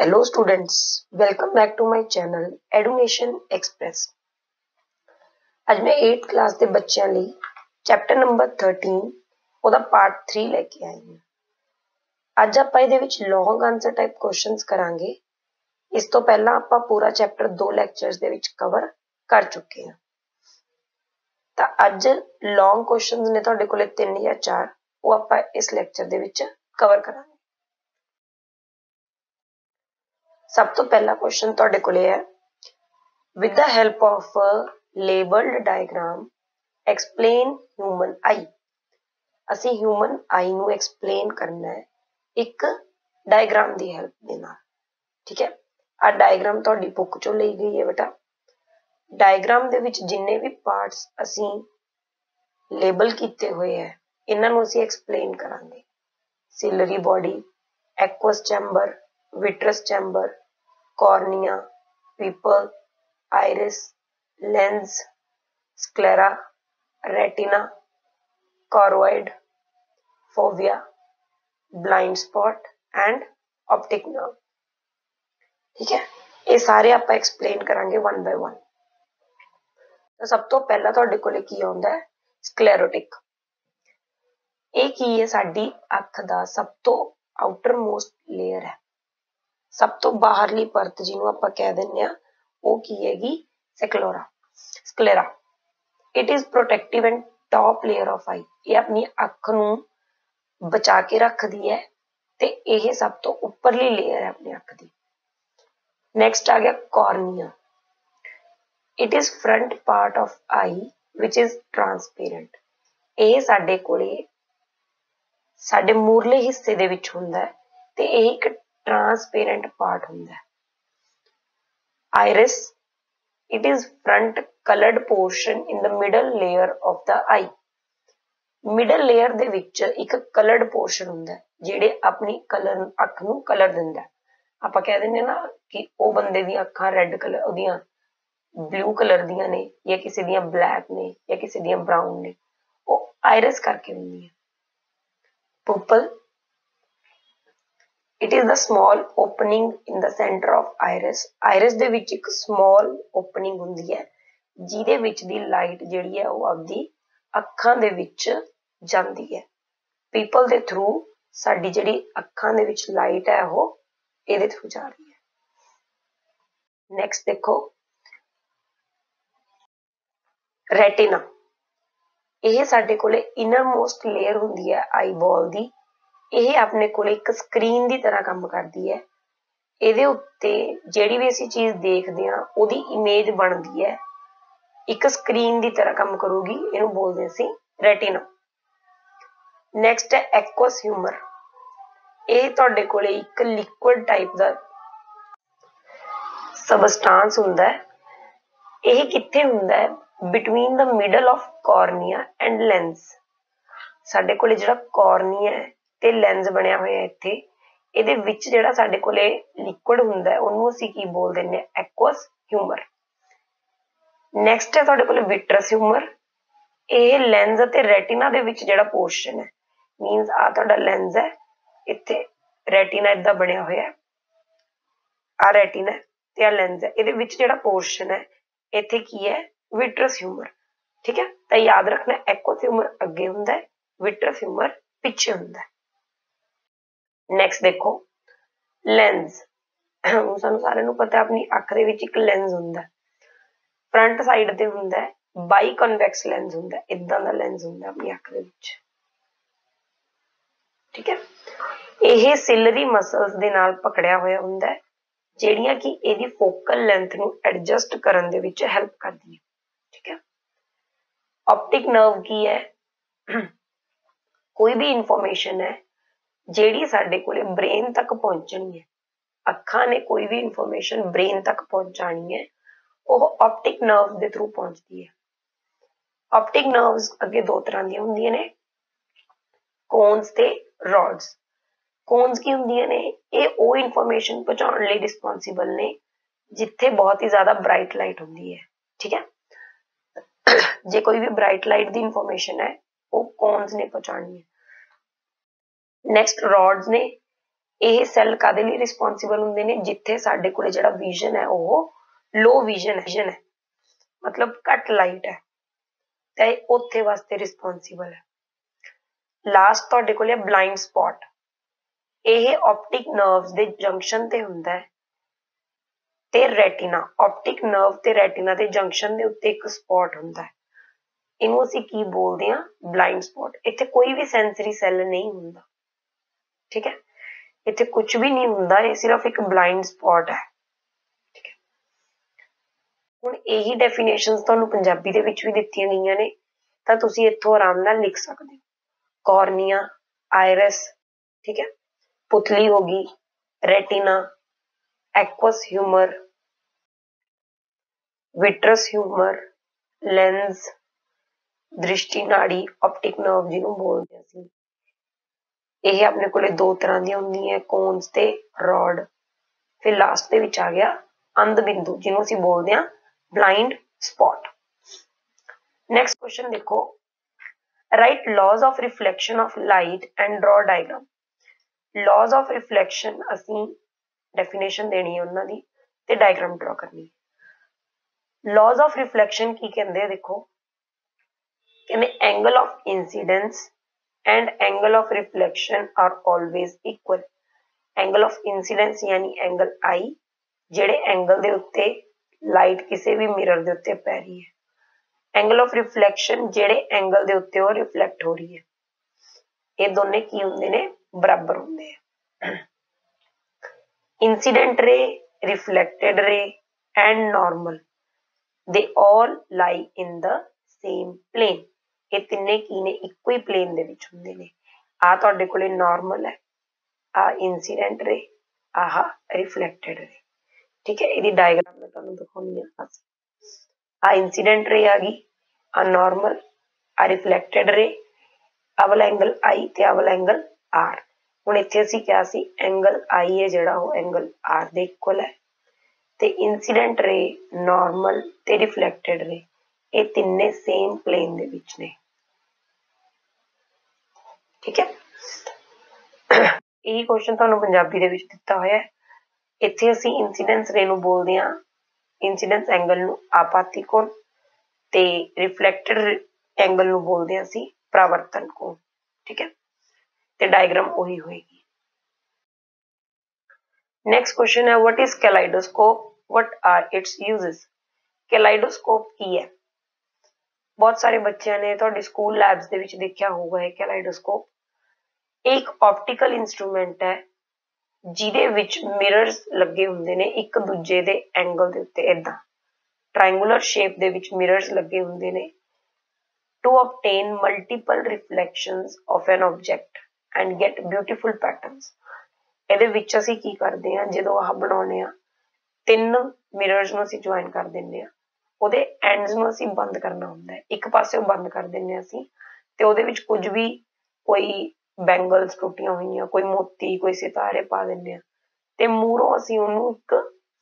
Hello students, welcome back to my channel Education Express। ਅੱਜ मैं 8th class ਦੇ ਬੱਚਿਆਂ ਲਈ ਚੈਪਟਰ ਨੰਬਰ 13 ਉਹਦਾ ਪਾਰਟ 3 ਲੈ ਕੇ ਆਈ ਹਾਂ। ਅੱਜ ਆਪਾਂ ਇਹਦੇ ਵਿੱਚ ਲੌਂਗ ਆਨਸਰ ਟਾਈਪ ਕੁਐਸਚਨਸ ਕਰਾਂਗੇ। ਇਸ ਤੋਂ ਪਹਿਲਾਂ ਆਪਾਂ ਪੂਰਾ ਚੈਪਟਰ 2 ਲੈਕਚਰਸ ਦੇ ਵਿੱਚ ਕਵਰ ਕਰ ਚੁੱਕੇ ਹਾਂ। ਤਾਂ ਅੱਜ ਲੌਂਗ ਕੁਐਸਚਨਸ ਨੇ ਤੁਹਾਡੇ ਕੋਲੇ 3 ਜਾਂ 4 ਉਹ ਆਪਾਂ ਇਸ ਲੈਕਚਰ ਦੇ ਵਿੱਚ ਕਵਰ ਕਰਾਂਗੇ। सब तो पहला क्वेश्चन तुहाडे कोले है, with the help of a labeled diagram explain human eye। ਅਸੀਂ human eye ਨੂੰ explain करना है एक डायग्राम ਦੀ हेल्प ਦੇ ਨਾਲ। ठीक है, आ डायग्राम ਤੁਹਾਡੀ बुक ਚੋਂ ਲਈ ਗਈ है बेटा। डायग्राम ਦੇ ਵਿੱਚ जिन्ने भी पार्ट्स ਅਸੀਂ लेबल ਕੀਤੇ ਹੋਏ है ਇਹਨਾਂ ਨੂੰ ਅਸੀਂ explain ਕਰਾਂਗੇ। ciliary body, aqueous chamber, vitreous chamber, cornea, pupil, iris, lens, sclera, retina, choroid, fovea, blind spot and optic nerve। ठीक है, ये सारे आप एक्सप्लेन करांगे वन बाय वन। तो सब तो पहला तुहाडे कोले की आउंदा है स्क्लेरोटिक। ये की है साडी अख दा सब तो आउटर मोस्ट लेयर है, सब तो बाहरली परत जिन्हों आपां कह दिंदे आ वो की हैगी sclera. Sclera it is protective and top layer of eye. ये अपनी अख नूं बचा के रखदी है ते यह सब तो उपरली लेयर है अपनी अख दी। नेक्स्ट आ गया cornea. It is front part of eye which is transparent. यह साडे कोले साडे मूरले हिस्से दे विच हुंदा है ते यह एक ट्रांसपेरेंट पार्ट हुंदा है। Iris it is front coloured portion in the middle layer of the eye. Middle layer दे विच एक कलर्ड पोर्शन हुंदा है जेड़े अपनी कलर अख नूं कलर दिंदा है। आपां कह दिंदे ना कि ओ बंदे दी अखां रेड कलर ओदियां ब्लू कलर दियां ने या किसी दियां ब्लैक ने या किसी दियां ब्राउन ने, ओ आइरिस करके हुंदी है। Pupil it is the small opening in the centre of iris. Iris दे विच एक स्मॉल ओपनिंग हुंदी है जिहदे विच दी लाइट जिहड़ी है वो आपदी अखां दे विच जांदी है। पीपल दे थ्रू साडी जिहड़ी अखां दे विच लाइट है वो इहदे थ्रू जा रही है। नेक्स्ट देखो रेटिना। यह साडे कोले इनर मोस्ट लेयर हुंदी है आई बॉल दी। यह अपने कोले एक स्क्रीन की तरह काम करती है। ਇਹਦੇ ਉੱਤੇ ਜਿਹੜੀ ਵੀ ਅਸੀਂ ਚੀਜ਼ ਦੇਖਦੇ ਹਾਂ ਉਹਦੀ ਇਮੇਜ ਬਣਦੀ ਹੈ, ਇੱਕ ਸਕਰੀਨ ਦੀ ਤਰ੍ਹਾਂ ਕੰਮ ਕਰੂਗੀ। ਇਹਨੂੰ ਬੋਲਦੇ ਅਸੀਂ ਰੈਟੀਨਾ। ਨੈਕਸਟ ਹੈ ਐਕੁਅਸ ਹਿਊਮਰ। ਇਹ ਤੁਹਾਡੇ ਕੋਲੇ ਇੱਕ ਲਿਕੁਇਡ ਟਾਈਪ ਦਾ ਸਬਸਟੈਂਸ ਹੁੰਦਾ ਹੈ। ਇਹ ਕਿੱਥੇ ਹੁੰਦਾ ਹੈ? Between the middle of cornea and lens. ਸਾਡੇ ਕੋਲੇ ਜਿਹੜਾ ਕੋਰਨੀਆ ਹੈ ਤੇ ਲੈਂਸ ਬਣਿਆ ਹੋਇਆ ਇੱਥੇ, ਇਹਦੇ ਵਿੱਚ ਜਿਹੜਾ ਸਾਡੇ ਕੋਲੇ ਲਿਕੁਇਡ ਹੁੰਦਾ ਉਹਨੂੰ ਅਸੀਂ ਕੀ ਬੋਲ ਦਿੰਦੇ ਆ? ਐਕੁਅਸ ਹਿਊਮਰ। ਨੈਕਸਟ ਹੈ ਤੁਹਾਡੇ ਕੋਲੇ ਵਿਟਰਸ ਹਿਊਮਰ। ਇਹ ਲੈਂਸ ਅਤੇ ਰੈਟੀਨਾ ਦੇ ਵਿੱਚ ਜਿਹੜਾ ਪੋਰਸ਼ਨ ਹੈ, ਮੀਨਸ ਆ ਤੁਹਾਡਾ ਲੈਂਸ ਹੈ, ਇੱਥੇ ਰੈਟੀਨਾ ਇਦਾਂ ਬਣਿਆ ਹੋਇਆ, ਆ ਰੈਟੀਨਾ ਤੇ ਆ ਲੈਂਸ ਹੈ, ਇਹਦੇ ਵਿੱਚ ਜਿਹੜਾ ਪੋਰਸ਼ਨ ਹੈ ਇੱਥੇ ਕੀ ਹੈ? Vitreous humour. ਠੀਕ ਹੈ, ਤਾਂ ਯਾਦ ਰੱਖਣਾ ਐਕੁਅਸ ਹਿਊਮਰ ਅੱਗੇ ਹੁੰਦਾ ਹੈ, ਵਿਟਰਸ ਹਿਊਮਰ ਪਿੱਛੇ ਹੁੰਦਾ ਹੈ। ਨੈਕਸਟ ਦੇਖੋ ਲੈਂਸ। ਸਾਨੂੰ ਸਾਰਿਆਂ ਨੂੰ ਪਤਾ ਆਪਣੀ ਅੱਖ ਦੇ ਵਿੱਚ ਇੱਕ ਲੈਂਸ ਹੁੰਦਾ, ਫਰੰਟ ਸਾਈਡ ਤੇ ਹੁੰਦਾ, ਬਾਈ ਕਨਵੈਕਸ ਲੈਂਸ ਹੁੰਦਾ, ਇਦਾਂ ਦਾ ਲੈਂਸ ਹੁੰਦਾ ਆਪਣੀ ਅੱਖ ਦੇ ਵਿੱਚ। ਠੀਕ ਹੈ, ਇਹ ਸਿਲਰੀ ਮਸਲਸ ਦੇ ਨਾਲ ਪਕੜਿਆ ਹੋਇਆ ਹੁੰਦਾ ਜਿਹੜੀਆਂ ਕਿ ਇਹਦੀ ਫੋਕਲ ਲੈਂਥ ਨੂੰ ਐਡਜਸਟ ਕਰਨ ਦੇ ਵਿੱਚ ਹੈਲਪ ਕਰਦੀ ਹੈ। ਠੀਕ ਹੈ, ਆਪਟਿਕ ਨਰਵ ਕੀ ਹੈ? ਕੋਈ ਵੀ ਇਨਫੋਰਮੇਸ਼ਨ ਹੈ ਜਿਹੜੀ ਸਾਡੇ ਕੋਲੇ ਬ੍ਰੇਨ ਤੱਕ ਪਹੁੰਚਣੀ ਹੈ, ਅੱਖਾਂ ਨੇ ਕੋਈ ਵੀ ਇਨਫੋਰਮੇਸ਼ਨ ਬ੍ਰੇਨ ਤੱਕ ਪਹੁੰਚਾਣੀ ਹੈ, ਉਹ ਆਪਟਿਕ ਨਰਵ ਦੇ ਥਰੂ ਪਹੁੰਚਦੀ ਹੈ। ਆਪਟਿਕ ਨਰਵਸ ਅੱਗੇ ਦੋ ਤਰ੍ਹਾਂ ਦੀਆਂ ਹੁੰਦੀਆਂ ਨੇ, ਕੋਨਸ ਤੇ ਰੋਡਸ। ਕੋਨਸ ਕੀ ਹੁੰਦੀਆਂ ਨੇ? ਇਹ ਉਹ ਇਨਫੋਰਮੇਸ਼ਨ ਪਹੁੰਚਾਉਣ ਲਈ ਰਿਸਪੌਂਸੀਬਲ ਨੇ ਜਿੱਥੇ ਬਹੁਤ ਹੀ ਜ਼ਿਆਦਾ ਬ੍ਰਾਈਟ ਲਾਈਟ ਹੁੰਦੀ ਹੈ। ਠੀਕ ਹੈ, ਜੇ ਕੋਈ ਵੀ ਬ੍ਰਾਈਟ ਲਾਈਟ ਦੀ ਇਨਫੋਰਮੇਸ਼ਨ ਹੈ ਉਹ ਕੋਨਸ ਨੇ ਪਹੁੰਚਾਣੀ ਹੈ। नेक्स्ट रॉड्स ने ਇਹ ਸੈੱਲ ਕਾਦੇ ਲਈ ਰਿਸਪੌਂਸੀਬਲ ਹੁੰਦੇ ਨੇ, ਜਿੱਥੇ ਸਾਡੇ ਕੋਲੇ ਜਿਹੜਾ ਵਿਜ਼ਨ ਹੈ ਉਹ ਲੋ ਵਿਜ਼ਨ ਹੈ, ਮਤਲਬ ਘੱਟ ਲਾਈਟ ਹੈ, ਤੇ ਉੱਥੇ ਵਾਸਤੇ ਰਿਸਪੌਂਸੀਬਲ ਹੈ। ਲਾਸਟ ਤੁਹਾਡੇ ਕੋਲੇ ਬਲਾਈਂਡ ਸਪੌਟ। ਇਹ ਆਪਟਿਕ ਨਰਵਸ ਦੇ ਜੰਕਸ਼ਨ ਤੇ ਹੁੰਦਾ ਹੈ ਤੇ ਰੈਟੀਨਾ, ਆਪਟਿਕ ਨਰਵ ਤੇ ਰੈਟੀਨਾ ਦੇ ਜੰਕਸ਼ਨ ਦੇ ਉੱਤੇ ਇੱਕ ਸਪੌਟ ਹੁੰਦਾ ਹੈ, ਇਹਨੂੰ ਅਸੀਂ ਕੀ ਬੋਲਦੇ ਹਾਂ, ਬਲਾਈਂਡ ਸਪੌਟ। ਇੱਥੇ ਕੋਈ ਵੀ ਸੈਂਸਰੀ ਸੈੱਲ ਨਹੀਂ ਹੁੰਦਾ, ਠੀਕ ਹੈ, ਇੱਥੇ ਕੁਝ ਵੀ ਨਹੀਂ ਹੁੰਦਾ, ਇਹ ਸਿਰਫ ਇੱਕ ਬਲਾਈਂਡ ਸਪੌਟ ਹੈ, ਠੀਕ ਹੈ। ਹੁਣ ਇਹੀ ਡੈਫੀਨੇਸ਼ਨਸ ਤੁਹਾਨੂੰ ਪੰਜਾਬੀ ਦੇ ਵਿੱਚ ਵੀ ਦਿੱਤੀਆਂ ਗਈਆਂ ਨੇ, ਤਾਂ ਤੁਸੀਂ ਇੱਥੋਂ ਆਰਾਮ ਨਾਲ ਲਿਖ ਸਕਦੇ ਹੋ। ਕੌਰਨੀਆ, ਆਇਰਿਸ, ਠੀਕ ਹੈ, ਪੁਤਲੀ ਹੋ ਗਈ, retina, aqueous humour, vitreous humour, lens, दृष्टि नाड़ी, ऑप्टिक नर्व जिन्हों बोलते हैं ਅਸੀਂ। ਇਹ ਆਪਣੇ ਕੋਲੇ ਦੋ ਤਰ੍ਹਾਂ ਦੀਆਂ ਹੁੰਦੀਆਂ, ਕੋਨਸ ਤੇ ਰॉड। ਫਿਰ ਲਾਸਟ ਦੇ ਵਿੱਚ ਆ ਗਿਆ ਅੰਧ ਬਿੰਦੂ, ਜਿਹਨੂੰ ਅਸੀਂ ਬੋਲਦੇ ਹਾਂ ਬਲਾਈਂਡ ਸਪॉट। ਨੈਕਸਟ ਕੁਐਸਚਨ ਦੇਖੋ, write laws of reflection of light and draw diagram. Laws of reflection ਅਸੀਂ डेफिनेशन देनी है उन्होंने ते डायग्राम ड्रॉ करनी है। लॉज ऑफ रिफ्लैक्शन की कहते हैं, देखो कहते angle of incidence and angle of reflection are always equal. Angle of incidence यानी एंगल आई, जेड़े एंगल दे उत्ते लाइट किसी भी मिरर दे उत्ते पै रही है। एंगल ऑफ रिफ्लैक्शन जेड़े एंगल दे उत्ते वो रिफ्लैक्ट हो रही है, ये दोनों की होंदे ने, बराबर होंदे हैं। Incident ray, reflected ray and normal, they all lie in the same plane। ये तिन्ने की ने इक्को ही plane दे विच हुंदे ने। आ तुहाडे कोले normal है, आ incident ray, आह reflected ray, ठीक है। इहदी डायग्राम मैं तुहानू दिखाउणी है। आ incident ray आ गई, आ normal, आ reflected ray, आ वाला एंगल I ते आ वाला एंगल R। ਹੁਣ ਇੱਥੇ ਅਸੀਂ ਕਿਹਾ ਸੀ ਐਂਗਲ ਆਈ ਹੈ ਜਿਹੜਾ ਉਹ ਐਂਗਲ ਆਰ ਦੇ ਇਕੁਅਲ ਹੈ, ਤੇ ਇਨਸੀਡੈਂਟ ਰੇ, ਨਾਰਮਲ ਤੇ ਰਿਫਲੈਕਟਡ ਰੇ ਇਹ ਤਿੰਨੇ ਸੇਮ ਪਲੇਨ ਦੇ ਵਿੱਚ ਨੇ, ਠੀਕ ਹੈ। ਇਹ ਕੁਐਸਚਨ ਤੁਹਾਨੂੰ ਪੰਜਾਬੀ ਦੇ ਵਿੱਚ ਦਿੱਤਾ ਹੋਇਆ ਹੈ। ਇੱਥੇ ਅਸੀਂ ਇਨਸੀਡੈਂਸ ਰੇ ਨੂੰ ਬੋਲਦੇ ਹਾਂ, ਇਨਸੀਡੈਂਸ ਐਂਗਲ ਨੂੰ ਆਪਾਤੀ ਕੋਣ, ਤੇ ਰਿਫਲੈਕਟਡ ਐਂਗਲ ਨੂੰ ਬੋਲਦੇ ਹਾਂ ਅਸੀਂ ਪਰਾਵਰਤਨ ਕੋਣ, ਠੀਕ ਹੈ। ਤੇ डायग्राम वही होएगी। नेक्स्ट क्वेश्चन है, what is kaleidoscope, what are its uses. Kaleidoscope की है, बहुत सारे बच्चों ने ਤੁਹਾਡੇ स्कूल लैब्स ਦੇ ਵਿੱਚ ਦੇਖਿਆ ਹੋਊਗਾ ਇਹ कैलाइडोस्कोप। एक ऑप्टिकल इंस्ट्रूमेंट है ਜਿਹਦੇ ਵਿੱਚ ਮਿਰਰਸ ਲੱਗੇ ਹੁੰਦੇ ਨੇ ਇੱਕ ਦੂਜੇ ਦੇ ਐਂਗਲ ਦੇ ਉੱਤੇ, ਇਦਾਂ ਟ੍ਰਾਇੰਗੂਲਰ ਸ਼ੇਪ ਦੇ ਵਿੱਚ ਮਿਰਰਸ ਲੱਗੇ ਹੁੰਦੇ ਨੇ to obtain multiple reflections of an object and get beautiful patterns। ਇਹਦੇ ਵਿੱਚ ਅਸੀਂ ਕੀ ਕਰਦੇ ਹਾਂ, ਜਦੋਂ ਆਹ ਬਣਾਉਨੇ ਆ ਤਿੰਨ ਮਿਰਰਸ ਨੂੰ ਅਸੀਂ ਜੁਆਇਨ ਕਰ ਦਿੰਦੇ ਆ, ਉਹਦੇ ਐਂਡਸ ਨੂੰ ਅਸੀਂ ਬੰਦ ਕਰਨਾ ਹੁੰਦਾ ਹੈ, ਇੱਕ ਪਾਸੇ ਬੰਦ ਕਰ ਦਿੰਦੇ ਆ ਅਸੀਂ, ਤੇ ਉਹਦੇ ਵਿੱਚ ਕੁਝ ਵੀ ਕੋਈ ਬੈਂਗਲਸ ਟੁੱਟੀਆਂ ਹੋਈਆਂ, ਕੋਈ ਮੋਤੀ, ਕੋਈ ਸਿਤਾਰੇ ਪਾ ਦਿੰਦੇ ਆ, ਤੇ ਮੂਹਰੋਂ ਅਸੀਂ ਉਹਨੂੰ ਇੱਕ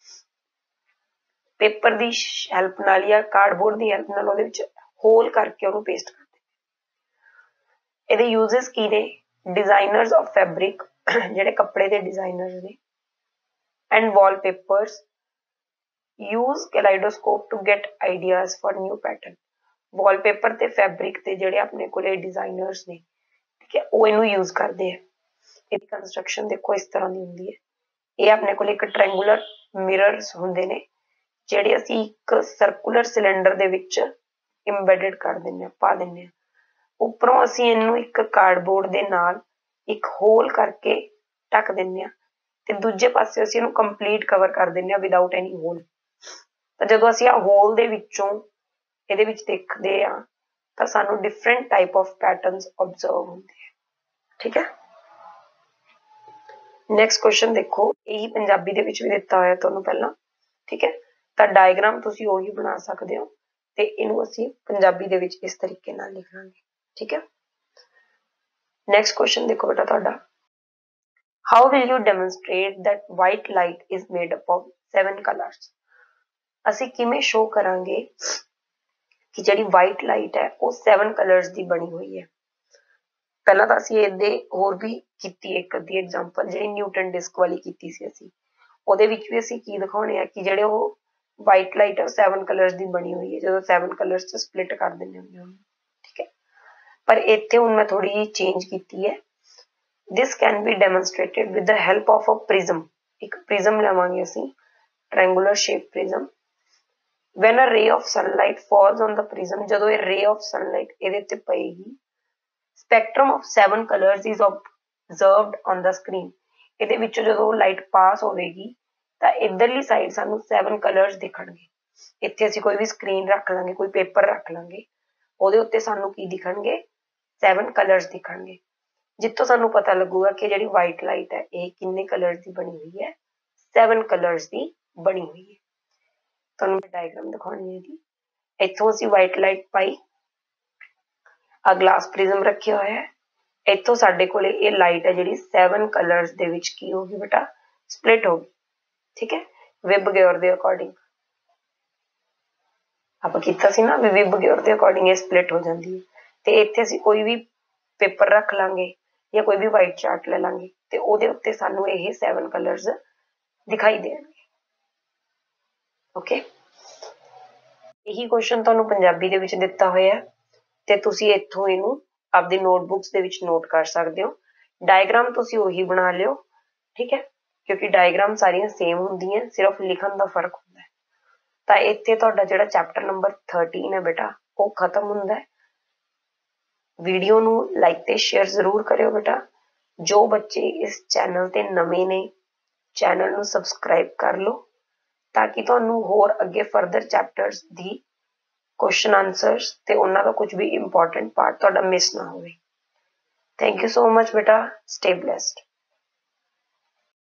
ਪੇਪਰ ਦੀ ਹੈਲਪ ਨਾਲ ਜਾਂ ਕਾਰਡਬੋਰਡ ਦੀ ਹੈਲਪ ਨਾਲ ਉਹਦੇ ਵਿੱਚ ਹੋਲ करके ਉਹਨੂੰ पेस्ट कर देंगे। ਇਹਦੇ यूजेस की ने, डिजाइनर्स ऑफ फैब्रिक ਜਿਹੜੇ ਕੱਪੜੇ ਦੇ डिजाइनर्स ने, and wallpapers use kaleidoscope to get ideas for new pattern. Wallpaper ਤੇ फैब्रिक ਤੇ ਜਿਹੜੇ ਆਪਣੇ ਕੋਲੇ डिजाइनर्स ਨੇ, ठीक है, ਉਹ ਇਹਨੂੰ यूज ਕਰਦੇ ਆ। ਇਹਦੀ ਕੰਸਟਰਕਸ਼ਨ ਦੇਖੋ ਇਸ ਤਰ੍ਹਾਂ ਦੀ ਹੁੰਦੀ ਹੈ। ਇਹ ਆਪਣੇ ਕੋਲੇ ਇੱਕ ਟ੍ਰਾਇੰਗੂਲਰ ਮਿਰਰਸ ਹੁੰਦੇ ਨੇ ਜਿਹੜੇ ਅਸੀਂ ਇੱਕ ਸਰਕੂਲਰ ਸਿਲੰਡਰ ਦੇ ਵਿੱਚ ਇੰਬੈਡਡ ਕਰ ਦਿੰਦੇ ਆ, ਪਾ ਦਿੰਦੇ ਆ। ਉੱਪਰੋਂ ਅਸੀਂ ਇਹਨੂੰ ਇੱਕ ਕਾਰਡਬੋਰਡ ਦੇ ਨਾਲ ਇੱਕ ਹੋਲ ਕਰਕੇ ਢੱਕ ਦਿੰਦੇ ਆ, ਤੇ ਦੂਜੇ ਪਾਸੇ ਅਸੀਂ ਇਹਨੂੰ ਕੰਪਲੀਟ ਕਵਰ ਕਰ ਦਿੰਦੇ ਆ ਵਿਦਆਊਟ ਐਨੀ ਹੋਲ। ਤਾਂ ਜਦੋਂ ਅਸੀਂ ਆ ਹੋਲ ਦੇ ਵਿੱਚੋਂ ਇਹਦੇ ਵਿੱਚ ਦੇਖਦੇ ਆ ਤਾਂ ਸਾਨੂੰ different type of patterns observe ਹੁੰਦੇ ਆ, ਠੀਕ ਹੈ। ਨੈਕਸਟ ਕੁਐਸਚਨ ਦੇਖੋ, ਇਹੀ ਪੰਜਾਬੀ ਦੇ ਵਿੱਚ ਵੀ ਦਿੱਤਾ ਹੋਇਆ ਤੁਹਾਨੂੰ ਪਹਿਲਾਂ, ਠੀਕ ਹੈ। ਤਾਂ ਡਾਇਗਰਾਮ ਤੁਸੀਂ ਉਹੀ ਬਣਾ ਸਕਦੇ ਹੋ, ਤੇ ਇਹਨੂੰ ਅਸੀਂ ਪੰਜਾਬੀ ਦੇ ਵਿੱਚ ਇਸ ਤਰੀਕੇ ਨਾਲ ਲਿਖ ਲਾਂਗੇ, ਠੀਕ ਹੈ। ਨੈਕਸਟ ਕੁਐਸਚਨ ਦੇਖੋ ਬੇਟਾ ਤੁਹਾਡਾ, how will you demonstrate that white light is made up of 7 colours. ਅਸੀਂ ਕਿਵੇਂ ਸ਼ੋ ਕਰਾਂਗੇ ਕਿ ਜਿਹੜੀ ਵਾਈਟ ਲਾਈਟ ਹੈ ਉਹ 7 ਕਲਰਸ ਦੀ ਬਣੀ ਹੋਈ ਹੈ। ਪਹਿਲਾਂ ਤਾਂ ਅਸੀਂ ਇਹਦੇ ਹੋਰ ਵੀ ਕੀਤੀ ਇੱਕ ਅੱਧੀ ਐਗਜ਼ਾਮਪਲ, ਜਿਹੜੀ ਨਿਊਟਨ ਡਿਸਕ ਵਾਲੀ ਕੀਤੀ ਸੀ ਅਸੀਂ। ਉਹਦੇ ਵਿੱਚ ਵੀ ਅਸੀਂ ਕੀ ਦਿਖਾਉਣੇ ਆ ਕਿ ਜਿਹੜੇ ਉਹ ਵਾਈਟ ਲਾਈਟ 7 ਕਲਰਸ ਦੀ ਬਣੀ ਹੋਈ ਹੈ, ਜਦੋਂ 7 ਕਲਰਸ ਚ ਸਪਲਿਟ ਕਰ ਦਿੰਦੇ ਹੁੰਦੇ ਉਹਨੂੰ, ਠੀਕ ਹੈ। ਪਰ ਇੱਥੇ ਹੁਣ ਮੈਂ ਥੋੜੀ ਜਿਹੀ ਚੇਂਜ ਕੀਤੀ ਹੈ। This can be demonstrated with the help of a prism. ਇੱਕ ਪ੍ਰਿਜ਼ਮ ਲਵਾਂਗੇ ਅਸੀਂ, triangular shape prism. when a ray of sunlight falls on the prism, ਜਦੋਂ ਇਹ ray of sunlight ਇਹਦੇ ਉੱਤੇ ਪਏਗੀ, spectrum of 7 colors is observed on the screen। ਇਹਦੇ ਵਿੱਚੋਂ ਜਦੋਂ ਲਾਈਟ ਪਾਸ ਹੋਵੇਗੀ ਤਾਂ ਇਧਰਲੀ ਸਾਈਡ ਸਾਨੂੰ 7 ਕਲਰਸ ਦਿਖਣਗੇ। ਇੱਥੇ ਅਸੀਂ ਕੋਈ ਵੀ ਸਕਰੀਨ ਰੱਖ ਲਾਂਗੇ, ਕੋਈ ਪੇਪਰ ਰੱਖ ਲਾਂਗੇ, ਉਹਦੇ ਉੱਤੇ ਸਾਨੂੰ ਕੀ ਦਿਖਣਗੇ, 7 ਕਲਰਸ ਦਿਖਣਗੇ, ਜਿੱਥੋਂ ਸਾਨੂੰ ਪਤਾ ਲੱਗੂਗਾ ਕਿ ਜਿਹੜੀ ਵਾਈਟ ਲਾਈਟ ਹੈ ਇਹ ਕਿੰਨੇ ਕਲਰਸ ਦੀ ਬਣੀ ਹੋਈ ਹੈ, 7 ਕਲਰਸ ਦੀ ਬਣੀ ਹੋਈ ਹੈ। ਤੁਹਾਨੂੰ ਮੈਂ ਡਾਇਗਰਾਮ ਦਿਖਾਉਣੀ ਹੈ ਇਹਦੀ। ਇੱਥੋਂ ਅਸੀਂ ਵਾਈਟ ਲਾਈਟ ਪਾਈ, ਆ ਗਲਾਸ ਪ੍ਰਿਜ਼ਮ ਰੱਖਿਆ ਹੋਇਆ ਹੈ, ਇੱਥੋਂ ਸਾਡੇ ਕੋਲੇ ਇਹ ਲਾਈਟ ਹੈ ਜਿਹੜੀ 7 ਕਲਰਸ ਦੇ ਵਿੱਚ ਕੀ ਹੋਗੀ ਬੇਟਾ, ਸਪਲਿਟ ਹੋ ਗਈ, ਠੀਕ ਹੈ। ਵਿਬ ਗਿਓਰ ਦੇ ਅਕੋਰਡਿੰਗ ਆਪਾਂ ਕੀਤਾ ਸੀ ਨਾ, ਵਿਬ ਗਿਓਰ ਦੇ ਅਕੋਰਡਿੰਗ ਇਹ ਸਪਲਿਟ ਹੋ ਜਾਂਦੀ ਹੈ। ਤੇ ਇੱਥੇ ਅਸੀਂ ਕੋਈ ਵੀ ਪੇਪਰ ਰੱਖ ਲਾਂਗੇ ਜਾਂ ਕੋਈ ਵੀ ਵਾਈਟ ਚਾਰਟ ਲੈ ਲਾਂਗੇ ਤੇ ਉਹਦੇ ਉੱਤੇ ਸਾਨੂੰ ਇਹ 7 ਕਲਰਸ ਦਿਖਾਈ ਦੇਣਗੇ। ਓਕੇ, ਇਹੀ ਕੁਐਸਚਨ ਤੁਹਾਨੂੰ ਪੰਜਾਬੀ ਦੇ ਵਿੱਚ ਦਿੱਤਾ ਹੋਇਆ ਤੇ ਤੁਸੀਂ ਇੱਥੋਂ ਇਹਨੂੰ ਆਪਦੀ ਨੋਟਬੁੱਕਸ ਦੇ ਵਿੱਚ ਨੋਟ ਕਰ ਸਕਦੇ ਹੋ। ਡਾਇਗਰਾਮ ਤੁਸੀਂ ਉਹੀ ਬਣਾ ਲਿਓ, ਠੀਕ ਹੈ, ਕਿਉਂਕਿ ਡਾਇਗਰਾਮ ਸਾਰੀਆਂ ਸੇਮ ਹੁੰਦੀਆਂ, ਸਿਰਫ ਲਿਖਣ ਦਾ ਫਰਕ ਹੁੰਦਾ ਹੈ। ਤਾਂ ਇੱਥੇ ਤੁਹਾਡਾ ਜਿਹੜਾ ਚੈਪਟਰ ਨੰਬਰ 13 ਹੈ ਬੇਟਾ ਉਹ ਖਤਮ ਹੁੰਦਾ ਹੈ। ਵੀਡੀਓ ਨੂੰ ਲਾਈਕ ਤੇ ਸ਼ੇਅਰ ਜ਼ਰੂਰ ਕਰਿਓ ਬੇਟਾ। ਜੋ ਬੱਚੇ ਇਸ ਚੈਨਲ ਤੇ ਨਵੇਂ ਨੇ, ਚੈਨਲ ਨੂੰ ਸਬਸਕ੍ਰਾਈਬ ਕਰ ਲਓ ਤਾਂ ਕਿ ਤੁਹਾਨੂੰ ਹੋਰ ਅੱਗੇ ਫਰਦਰ ਚੈਪਟਰਸ ਦੀ ਕੁਐਸਚਨ ਆਨਸਰਸ ਤੇ ਉਹਨਾਂ ਦਾ ਕੁਝ ਵੀ ਇੰਪੋਰਟੈਂਟ ਪਾਰਟ ਤੁਹਾਡਾ ਮਿਸ ਨਾ ਹੋਵੇ। ਥੈਂਕ ਯੂ ਸੋ ਮਚ ਬੇਟਾ, ਸਟੇ ਬਲੈਸਡ।